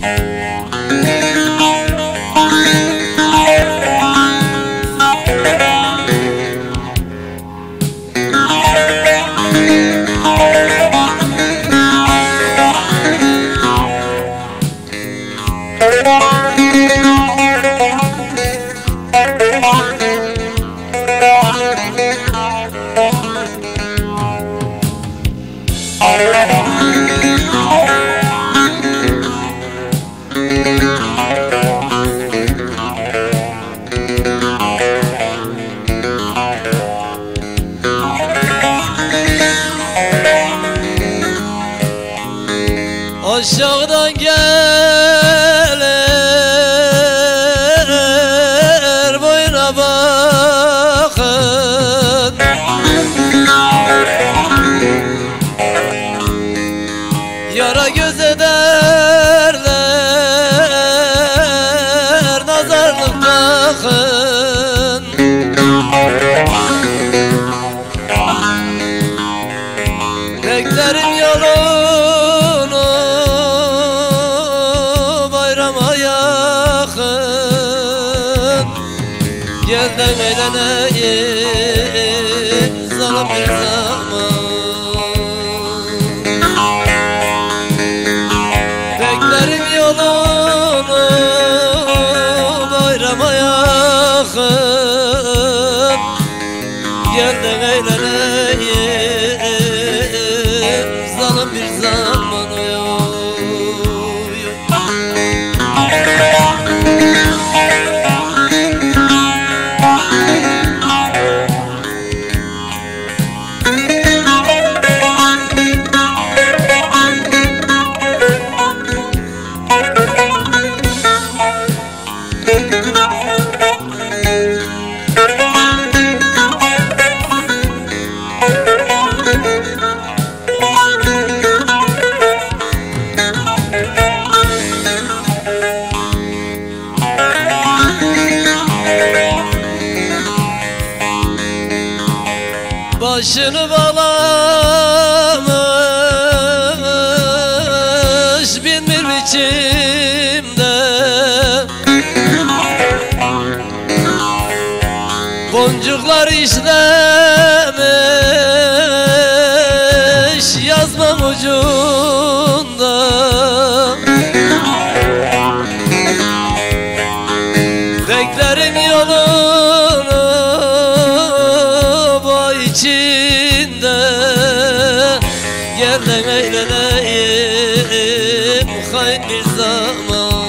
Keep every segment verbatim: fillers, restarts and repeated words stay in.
Aşağıdan gelir boyuna bakın, yara göz ederler, nazarlık takın. Beklerim yolunu bayrama yakın, gel de eğleneyim zalim bir zaman. Beklerim yolunu bayrama yakın, gel de eğleneyim zalim bir zaman. Başını bağlamış bin bir biçimde, boncuklar işlemiş yazmam ucunda. Beklerim yolunu içinde, gel de eğleneyim hain bir zaman.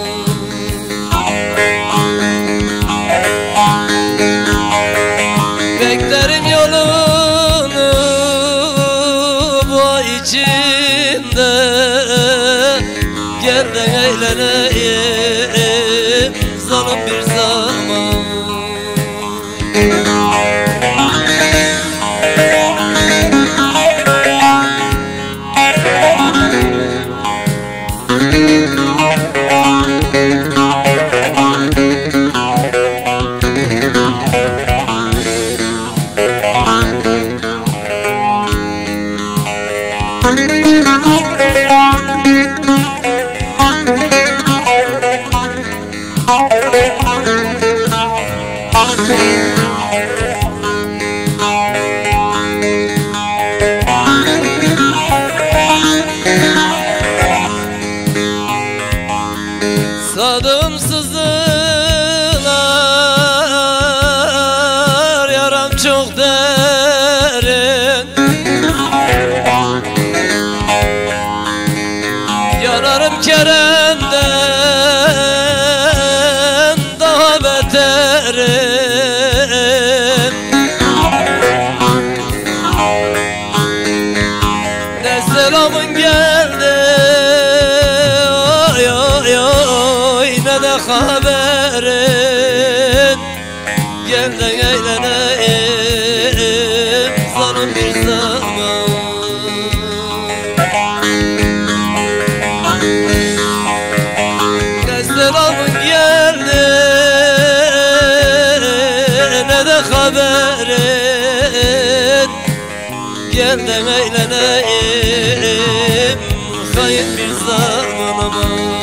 Beklerim yolunu bu içinde, gel de eğleneyim zalim bir zaman. Sadım sızılar, yaram çok derin, yanarım Kerem'den daha beterim. Ne selamın geldi, oy oy oy, ne de haberin, gel de eğleneyim zalim bir zaman. Ne selamın geldi, ne de haberin, gel de eğleneyim hain bir zaman.